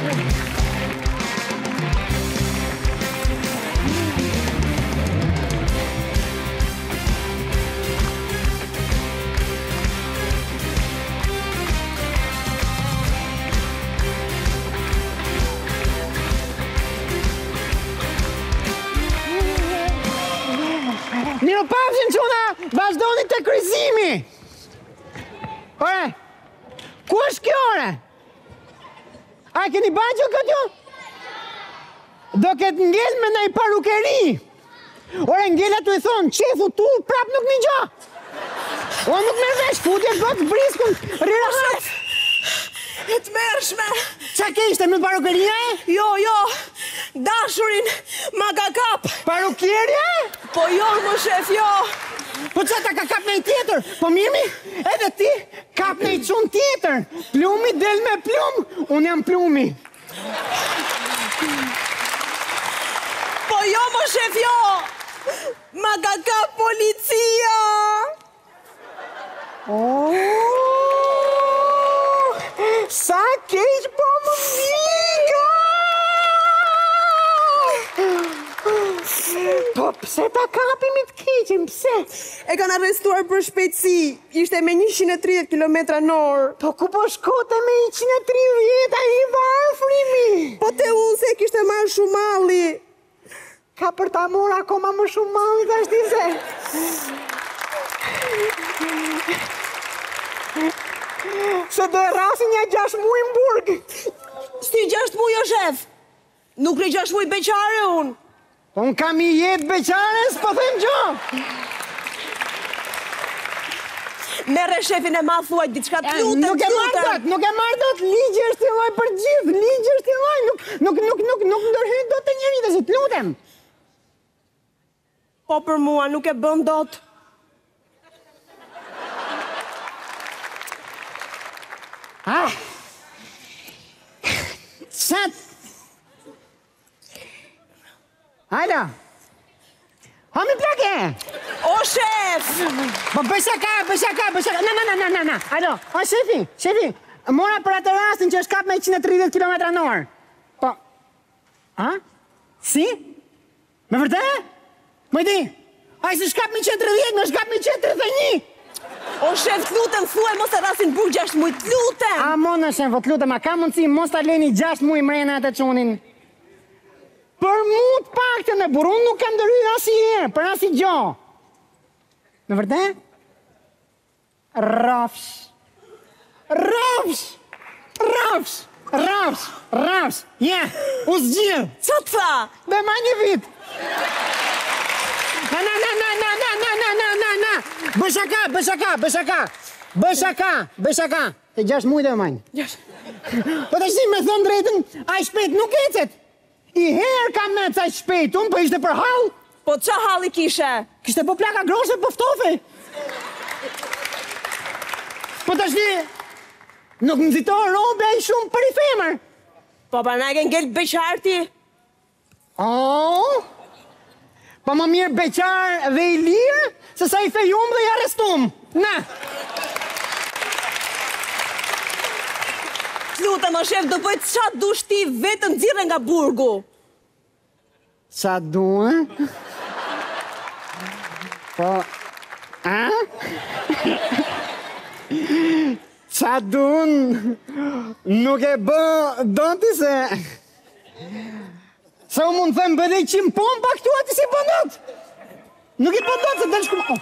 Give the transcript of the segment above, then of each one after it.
Mirë pafshin quna, vazhdoni të kryzimi. Ore, ku është kjo ore? A keni baqë këtë jo? Do ketë ngell me nëj parukeri. Ore, ngella të i thonë, qefu tu, prap nuk një gjo. O nuk me vesh, futje bëtë briskun, rirahat. E të mërshme. Qa ke ishte me parukeria e? Jo, dashurin ma ka kap. Parukjerja? Po jo, më shef, jo. Po qa ta ka kap në i tjetër? Po mirëmi, edhe ti kap në i qunë tjetër. Plumi del me plum, unë jam plumi. Po jo, më shef, jo. Ma ka kap policia. Sa keq po më vika! Po pse ta kapimi të keqin, pse? E kanë arrestuar për shpejtësi, ishte me 130 km/h. Po ku po shkote me 130, a i varfrimi? Po te unë se kishte marrë shumë malli. Ka për ta mora akoma më shumë malli të ashti se. Se do e rasi një 6 muaj në burg. Si 6 muaj o shef? Nuk në 6 muaj beqare unë. Unë kam i jetë beqare, s'po them gjo. Mere shefin e ma thuaj, diçka të lutem. Nuk e marrë dot, ligji është i lloj për gjithë, ligji është i lloj, nuk ndërhyjt dot të njëri dhe si të lutem. Po për mua, nuk e bën dot. Qat! Hajda! Hami plake! O shef! Po bëshaka! Na! Hajdo, o shefi, mora për atë rastin që është kap me 130 km/h. Po, si? Me vërtet? Mëjdi, a i si shkap me 130, me shkap me 131! O shef, të lutem, thuaj mos e rasin burg 6 muaj, të lutem! A mona shef, të lutem, a ka mundësi mos ta leni 6 muaj mrena atë qunin? Për mu të pak të në burun nuk kam dërhyr asi herë, për asi gjo. Me vërtet? Rafsh, ja, u zgjidh. Qa të tha? Dhe ma një vit. Na. Bëshaka. Të 6 muaj dhe manjë. Po të shti me thonë drejtën, a i shpejt nuk ecet. I herë kam me ca shpejt, unë po ishte për hall. Po qa halli kishe? Kishte po plaka groshe pëftofe. Po të shti, nuk nëzitohë robe a i shumë për i femër. Po pa na e ke ngell beqarti? Po më mirë beqar dhe i lirë, se sa i fejum dhe i arrestum. Na! Lutem, o shef, do bëjt qa dush ti vetën dzirë nga burgu. Qa duhe? Po, qa dun nuk e bë doti se... Se u mund them bëdhe i qimë pompa këtu ati si bëndot. Nuk i bëndot se del shku...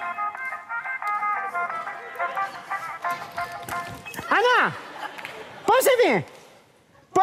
Ana! Po shefi? Po?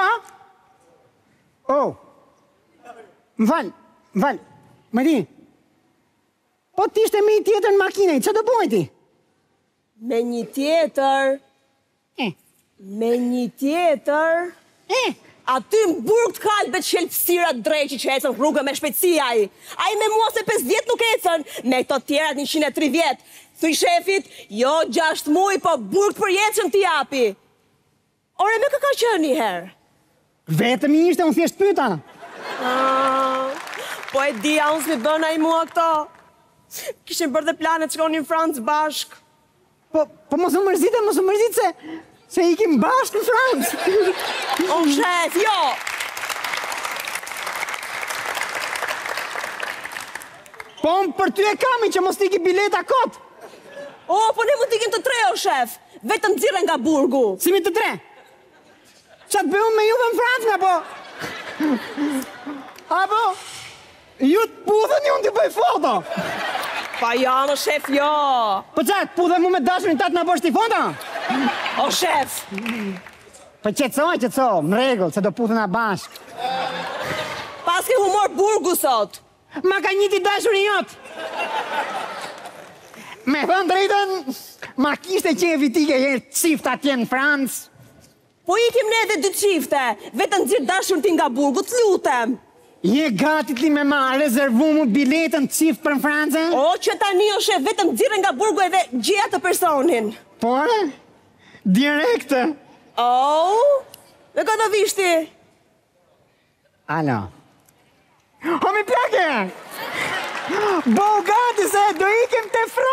Më falë, më di. Po t'ishte me i tjetër në makinej, që do bojti? Me një tjetër? Me një tjetër? Aty më burg të kalbet shelpsira dreqi që ecën rrugë me shpejtësia ai. Ai me mua se 50 nuk ecën, me këto tjerat 130. Thuj shefit, jo 6 muaj, po burg për jetën t'i japi. Ore, me ka qenë një herë? Vetëm i ishte, unë thjesht pyta. Po e dia, unë s'mi bëna i mua këto. Kishin bërë dhe planet që konin Francë bashk. Po mos u mërzite se... Se ikim bashkë në Francë. O, shef, jo. Po, unë për ty e kami që mos t'iki bileta kot. O, po ne mund t'ikim të tre, o, shef. Vetëm t'zire nga burgu. Si mi të tre? Qa të bëjmë me juve në Francë nga po? Apo? Ju të pudhën ju në t'i bëj foto. Pa ja, o, shef, jo. Po qa, të pudhën mu me dashurin tatë nga bësh t'i foto? O, shef. Po qetësoj, në regull, se do pudhën a bashk. Pas ke humor burgu sot. Ma ka njëti dashurin jotë. Me thënë drejtën, ma kishte që e vitike herë cift atje në Francë. Po ikim ne edhe dy qifte, vetëm t'zirë dashur ti nga burgu, t'lutem. Je gati ti me ma rezervu mu biletën cift për në Francë? O, që tani o shef, vetëm t'zirë nga burgu edhe gjeja të personin. Pore? Direkte? O, dhe këtë vishti? Alo. O, mi plake! Bo gati se do ikim të Francë!